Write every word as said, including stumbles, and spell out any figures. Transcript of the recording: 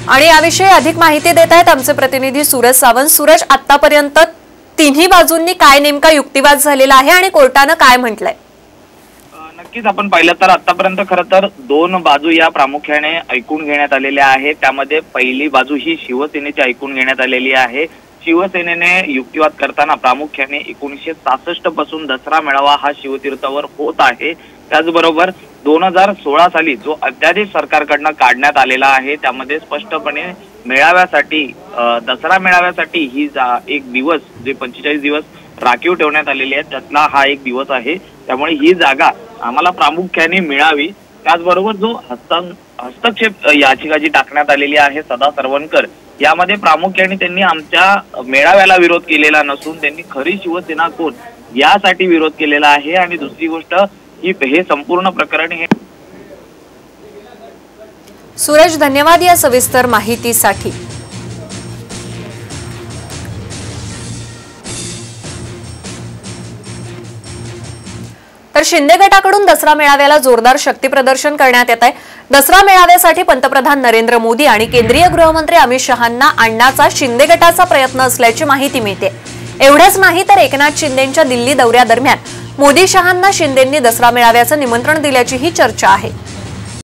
आणि याविषयी अधिक माहिती देत आहेत आमचे प्रतिनिधी सूरज सावंत। सूरज, आतापर्यंत तिन्ही बाजूंनी काय नेमका युक्तिवाद झालेला आहे आणि कोर्टाने काय म्हटलंय? नक्कीच आपण पाहिलं तर आतापर्यंत खरं तर दोन बाजू या प्रामुख्याने ऐकून घेण्यात आलेल्या आहेत। त्यामध्ये पहिली बाजू ही शिवसेनेची ऐकून घेण्यात आलेली आहे। शिवसेनेने युक्तिवाद करताना प्रामुख्याने एकोणीसशे सहासष्ट पासून दसरा मेळावा हा शिवतीर्थावर होत आहे। त्याचबरोबर दोन हजार सोळा साली जो अध्यादेश सरकारकडनं काढण्यात आलेला आहे त्यामध्ये स्पष्टपणे मेळाव्यासाठी दसरा मेळाव्यासाठी ही एक दिवस जे पंचेचाळीस दिवस राखीव ठेवण्यात आलेले आहेत त्यातला हा एक दिवस आहे। त्यामुळे ही जागा आम्हाला प्रामुख्याने मिळावी। त्याचबरोबर जो हस्तक्षेप याचिका जी टाकण्यात आलेली आहे सदा सरवणकर, यामध्ये प्रामुख्याने त्यांनी आमच्या मेळाव्याला विरोध केलेला नसून त्यांनी खरी शिवसेना कोण यासाठी विरोध केलेला आहे। आणि दुसरी गोष्ट ही हे संपूर्ण प्रकरण हे सूरज, धन्यवाद या सविस्तर माहितीसाठी। तर शिंदे गटाकडून दसरा मेळाव्याला जोरदार शक्ती प्रदर्शन करण्यात येत आहे। दसरा मेळाव्यासाठी पंतप्रधान नरेंद्र मोदी आणि केंद्रीय गृहमंत्री अमित शहांना आणण्याचा शिंदे गटाचा प्रयत्न असल्याची माहिती मिळते। एवढेच नाही तर एकनाथ शिंदेंच्या दिल्ली दौऱ्यादरम्यान मोदी शहांना शिंदेंनी दसरा मेळाव्याचं निमंत्रण दिल्याचीही चर्चा आहे।